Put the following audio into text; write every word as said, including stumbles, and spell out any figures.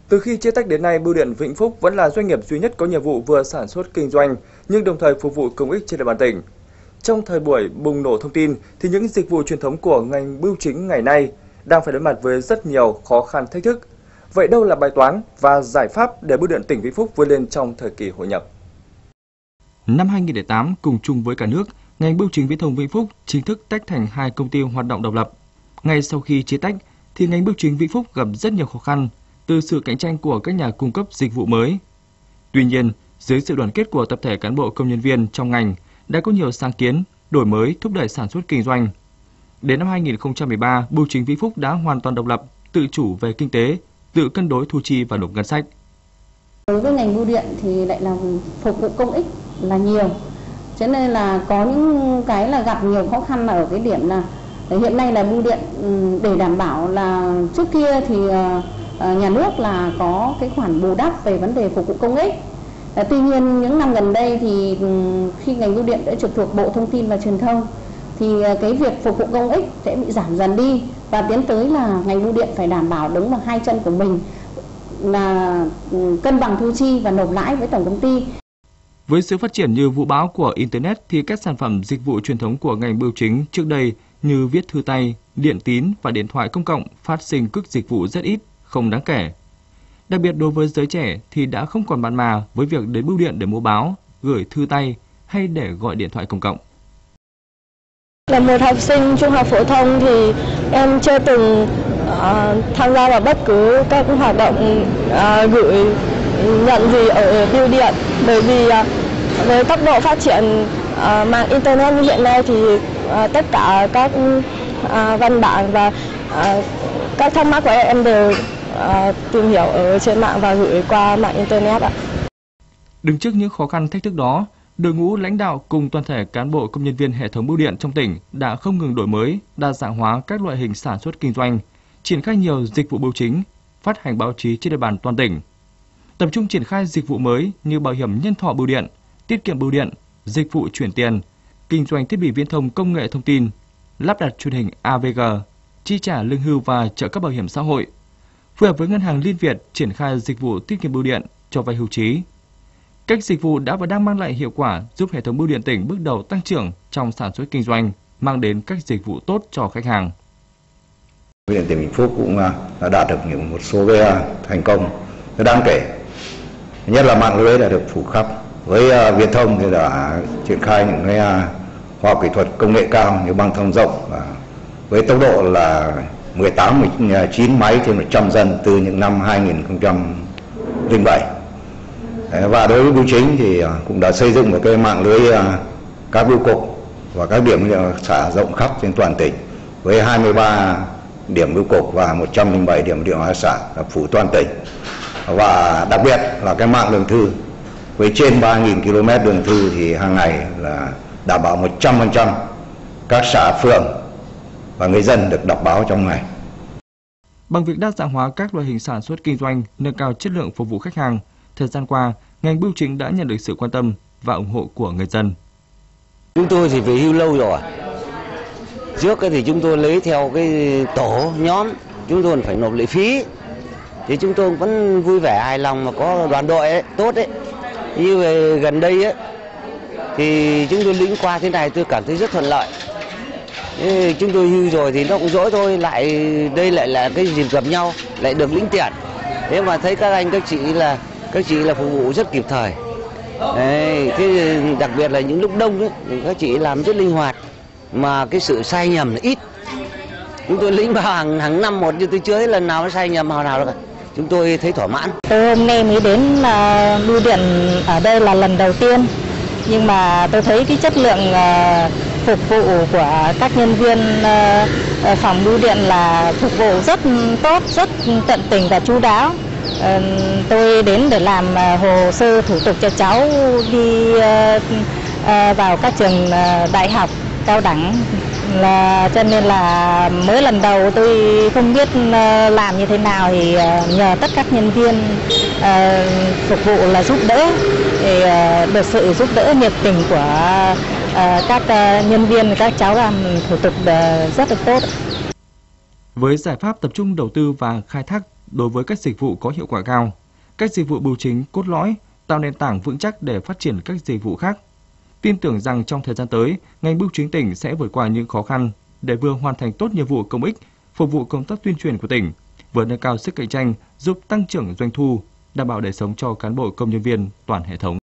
Từ khi chia tách đến nay, Bưu điện Vĩnh Phúc vẫn là doanh nghiệp duy nhất có nhiệm vụ vừa sản xuất kinh doanh nhưng đồng thời phục vụ công ích trên địa bàn tỉnh. Trong thời buổi bùng nổ thông tin thì những dịch vụ truyền thống của ngành bưu chính ngày nay đang phải đối mặt với rất nhiều khó khăn thách thức. Vậy đâu là bài toán và giải pháp để Bưu điện tỉnh Vĩnh Phúc vươn lên trong thời kỳ hội nhập? Năm hai nghìn không trăm lẻ tám, cùng chung với cả nước, ngành bưu chính viễn thông Vĩnh Phúc chính thức tách thành hai công ty hoạt động độc lập. Ngay sau khi chia tách, thì ngành bưu chính Vĩnh Phúc gặp rất nhiều khó khăn từ sự cạnh tranh của các nhà cung cấp dịch vụ mới. Tuy nhiên, dưới sự đoàn kết của tập thể cán bộ công nhân viên trong ngành đã có nhiều sáng kiến, đổi mới thúc đẩy sản xuất kinh doanh. Đến năm hai nghìn không trăm mười ba, bưu chính Vĩnh Phúc đã hoàn toàn độc lập, tự chủ về kinh tế, tự cân đối thu chi và nộp ngân sách. Đối với ngành bưu điện thì lại là phục vụ công ích là nhiều, cho nên là có những cái là gặp nhiều khó khăn là ở cái điểm là hiện nay là bưu điện để đảm bảo là trước kia thì nhà nước là có cái khoản bù đắp về vấn đề phục vụ công ích. Tuy nhiên những năm gần đây thì khi ngành bưu điện đã trực thuộc Bộ Thông tin và Truyền thông thì cái việc phục vụ công ích sẽ bị giảm dần đi và tiến tới là ngành bưu điện phải đảm bảo đứng vào hai chân của mình là cân bằng thu chi và nộp lãi với tổng công ty. Với sự phát triển như vũ bão của Internet thì các sản phẩm dịch vụ truyền thống của ngành bưu chính trước đây như viết thư tay, điện tín và điện thoại công cộng phát sinh cước dịch vụ rất ít, không đáng kể. Đặc biệt đối với giới trẻ thì đã không còn mặn mà với việc đến bưu điện để mua báo, gửi thư tay hay để gọi điện thoại công cộng. Là một học sinh trung học phổ thông thì em chưa từng uh, tham gia vào bất cứ các hoạt động uh, gửi nhận gì ở bưu điện, bởi vì uh, với tốc độ phát triển uh, mạng Internet như hiện nay thì uh, tất cả các uh, văn bản và uh, các thắc mắc của em đều uh, tìm hiểu ở trên mạng và gửi qua mạng Internet ạ. Đứng trước những khó khăn thách thức đó, đội ngũ lãnh đạo cùng toàn thể cán bộ công nhân viên hệ thống bưu điện trong tỉnh đã không ngừng đổi mới, đa dạng hóa các loại hình sản xuất kinh doanh, triển khai nhiều dịch vụ bưu chính, phát hành báo chí trên địa bàn toàn tỉnh. Tập trung triển khai dịch vụ mới như bảo hiểm nhân thọ bưu điện, tiết kiệm bưu điện, dịch vụ chuyển tiền, kinh doanh thiết bị viễn thông công nghệ thông tin, lắp đặt truyền hình a vê giê, chi trả lương hưu và trợ cấp bảo hiểm xã hội. Phối hợp với Ngân hàng Liên Việt triển khai dịch vụ tiết kiệm bưu điện, cho vay hưu trí. Các dịch vụ đã và đang mang lại hiệu quả giúp hệ thống bưu điện tỉnh bước đầu tăng trưởng trong sản xuất kinh doanh, mang đến các dịch vụ tốt cho khách hàng. Bưu điện tỉnh Vĩnh Phúc cũng đã đạt được những một số cái thành công rất đáng kể. Nhất là mạng lưới đã được phủ khắp. Với viễn thông thì đã triển khai những cái khoa học kỹ thuật công nghệ cao như băng thông rộng và với tốc độ là mười tám mười chín máy trên một trăm dân từ những năm hai nghìn không trăm lẻ bảy. Và đối với bưu chính thì cũng đã xây dựng một cái mạng lưới các bưu cục và các điểm xã rộng khắp trên toàn tỉnh với hai mươi ba điểm bưu cục và một trăm lẻ bảy điểm điện hóa xã phủ toàn tỉnh. Và đặc biệt là cái mạng đường thư với trên ba nghìn ki lô mét đường thư thì hàng ngày là đảm bảo một trăm phần trăm các xã phường và người dân được đọc báo trong ngày. Bằng việc đa dạng hóa các loại hình sản xuất kinh doanh, nâng cao chất lượng phục vụ khách hàng, thời gian qua, ngành bưu chính đã nhận được sự quan tâm và ủng hộ của người dân. Chúng tôi thì về hưu lâu rồi. Trước thì chúng tôi lấy theo cái tổ nhóm, chúng tôi phải nộp lệ phí. Thì chúng tôi vẫn vui vẻ hài lòng mà có đoàn đội ấy, tốt đấy. Như về gần đây ấy, thì chúng tôi lĩnh qua thế này tôi cảm thấy rất thuận lợi. Thế chúng tôi hưu rồi thì nó cũng dỗi thôi, lại đây lại là cái dịp gặp nhau, lại được lĩnh tiền. Thế mà thấy các anh các chị là các chị là phục vụ rất kịp thời. Đấy, thế đặc biệt là những lúc đông ấy, thì các chị làm rất linh hoạt mà cái sự sai nhầm là ít. Chúng tôi lĩnh vào hàng hàng năm một nhưng tôi chưa thấy lần nào nó sai nhầm nào nào cả. Chúng tôi thấy thỏa mãn. Tôi hôm nay mới đến uh, bưu điện ở đây là lần đầu tiên, nhưng mà tôi thấy cái chất lượng uh, phục vụ của các nhân viên uh, phòng bưu điện là phục vụ rất tốt, rất tận tình và chu đáo. Uh, tôi đến để làm uh, hồ sơ thủ tục cho cháu đi uh, uh, vào các trường uh, đại học, cao đẳng, là cho nên là mới lần đầu tôi không biết uh, làm như thế nào thì uh, nhờ tất các nhân viên uh, phục vụ là giúp đỡ, thì uh, được sự giúp đỡ nhiệt tình của uh, các uh, nhân viên, các cháu làm thủ tục uh, rất là tốt. Với giải pháp tập trung đầu tư và khai thác đối với các dịch vụ có hiệu quả cao. Các dịch vụ bưu chính cốt lõi tạo nền tảng vững chắc để phát triển các dịch vụ khác. Tin tưởng rằng trong thời gian tới, ngành bưu chính tỉnh sẽ vượt qua những khó khăn để vừa hoàn thành tốt nhiệm vụ công ích, phục vụ công tác tuyên truyền của tỉnh, vừa nâng cao sức cạnh tranh, giúp tăng trưởng doanh thu, đảm bảo đời sống cho cán bộ công nhân viên toàn hệ thống.